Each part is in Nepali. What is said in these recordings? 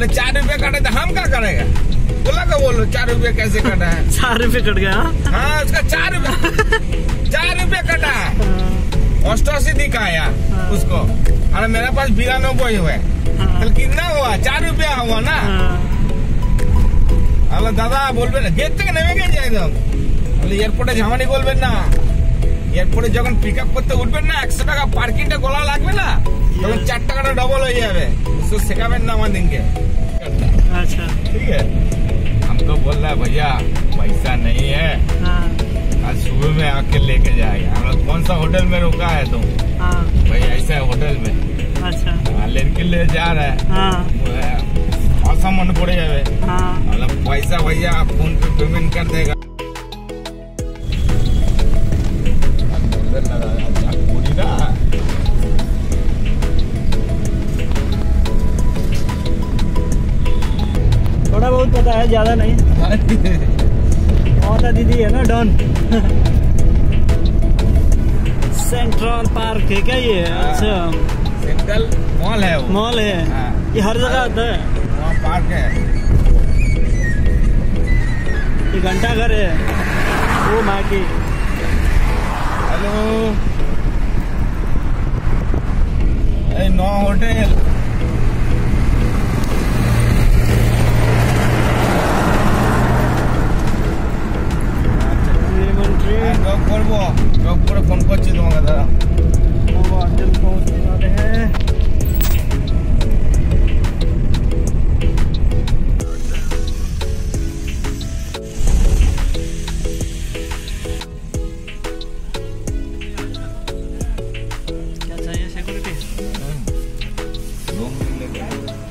मैंने 4 रुपए काटे तो हम क्या करेगा? बोला का बोलो 4 रुपए कैसे कटा है? 4 रुपए कट गया। हाँ उसका 4 रुपए कटा है। 88 दिखाया उसको। अरे मेरे पास 92 हुए। कल कितना हुआ? 4 रुपया हुआ ना। अल्लाह दादा बोलबे ना गेट থেকে নেমে গেছে একদম। এয়ারপোর্টে ঝামানি বলবেন না। এয়ারপোর্টে যখন পিকআপ করতে উঠবেন না 100 টাকা পার্কিংটা গোলা লাগবে না, তখন 4 টাকাটা ডবল হয়ে যাবে। उसको सिखाবেন ना আমাদেরকে। अच्छा ठीक है। हमको बोल रहा है भैया पैसा नहीं है, आज सुबह में आके लेके जाएगा। हम लोग कौन सा होटल में रुका है तुम? भाई ऐसा होटल में। अच्छा लड़के ले जा रहा है। ऐसा मन पड़े जावे। मतलब पैसा भैया फोन पे पेमेंट कर देगा। थोड़ा बहुत पता है, ज्यादा नहीं। बहुत दीदी है ना डॉन। सेंट्रल पार्क है क्या ये? अच्छा सेंट्रल मॉल है वो। मॉल है। ये हर जगह आता है। वहाँ पार्क है। ये घंटा घर है। वो माँ की। हेलो नो होटल। করবো ফোন করছি তোমাকে দাদা। হোটেল পৌঁছে যাবে। क्या चाहिए सिक्योरिटी? रूम मिलने के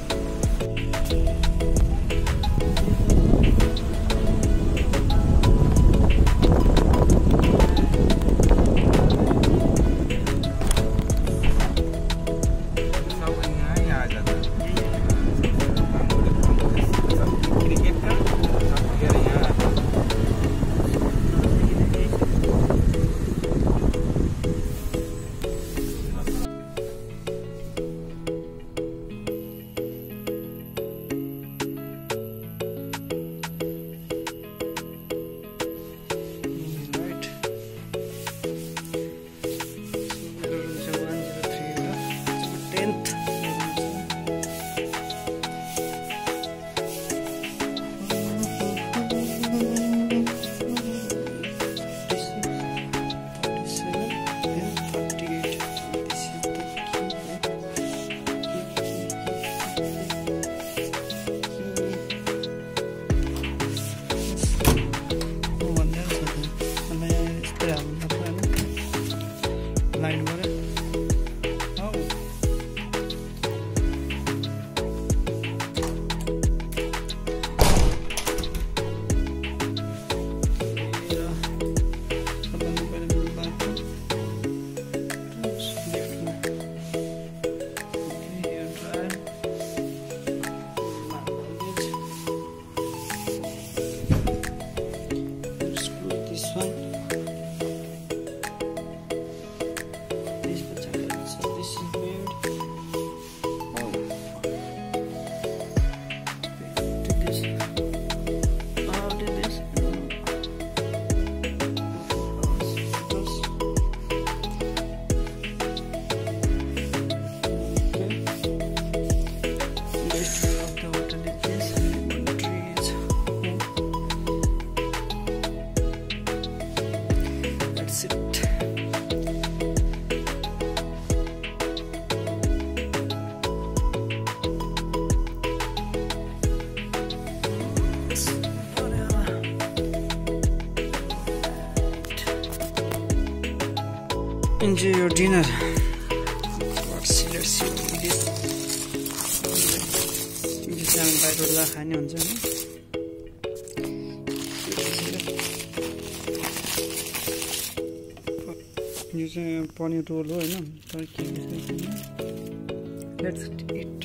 Enjoy your dinner. Let's see what we get. जैसे हामी बाहिरबाट खाने हुन्छ नि यो चाहिँ पनिर रोल हो हैन तर के let's it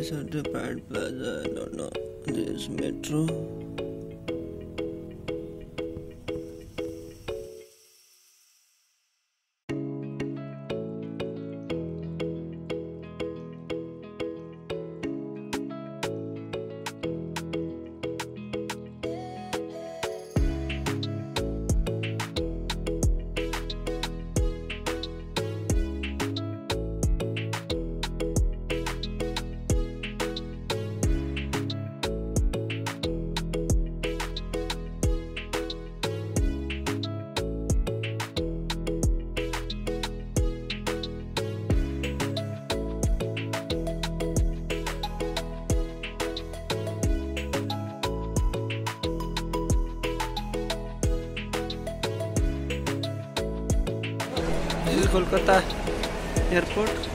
This is the Pride Plaza. I don't know. This is metro. This is Kolkata airport.